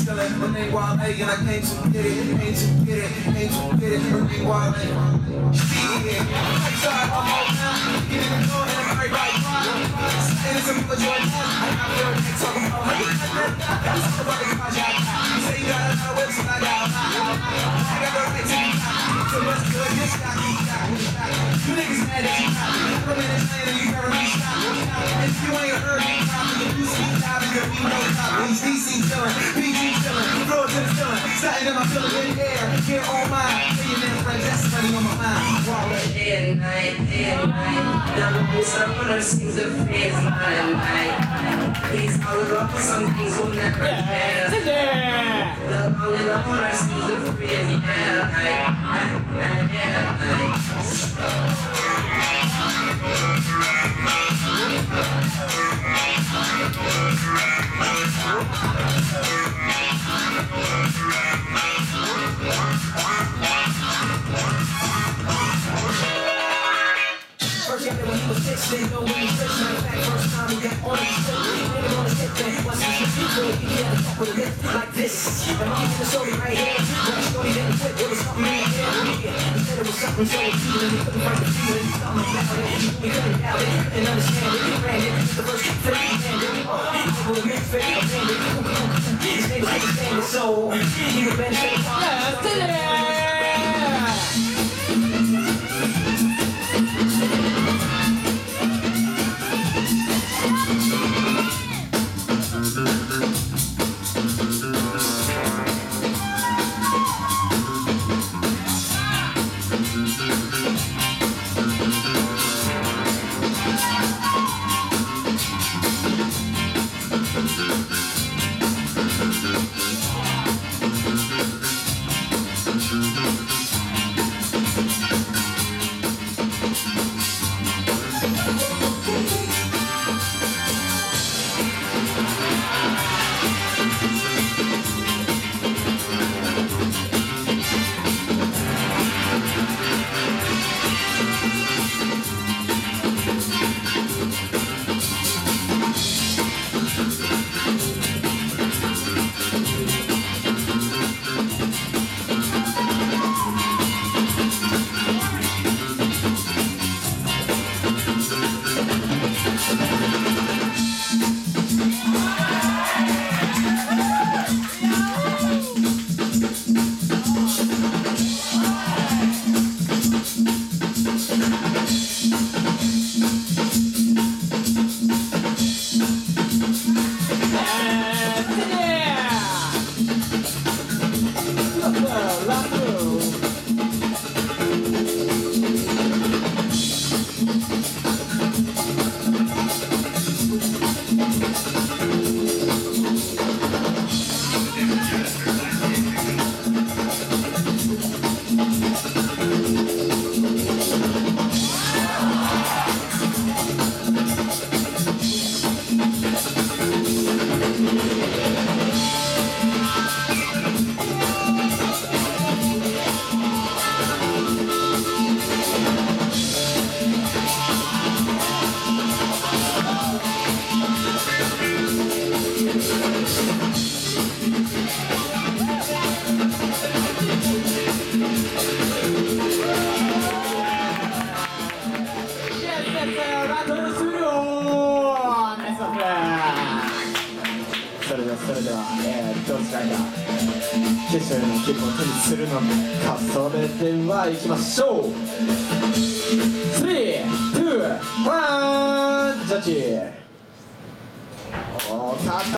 chillin', my name Wale, and I came to get it, came to get it, came to get it, my name Wale. Yeah, lights out, I'm all down, get in the door and everybody crying. Saying it's a people join now, I got real neck talking about how you got that. Let's talk about the project. You say you got a lot of whips and I got a lot. I got the right to be cocky, so much good, just got me. You niggas mad that you got me. Come in this lane and you never be stopped. If you ain't heard me properly, you see diving, there be no topics. DC chillin', PG chillin', floor to the ceiling, starting in my feeling in the air. Here on mine, say your name, friend, that's money on my mind. Day and night, never miss up when it seems to phase my night. Please all it up, some things will never pass. Love all it up when it seems to phase First got it when he was 6, know when he switched. Matter of fact, first time he got on the stick. Nigga on his hip, man, what's his secret? He had a talk with a lip like this. And I'm giving the story right here. When I shorty didn't quit, there was something in the air. He said it was something so appealing, and he couldn't find the feeling. Something about it, we couldn't doubt it, couldn't understand it. He ran it, the first kick fake, he landed. Able to mix fake, abandoned. His name was Understanding, so he was benefiting from it. それでは、どちらが決勝への切符を手にするのか、それではいきましょう。3、2、1、ジャッジ。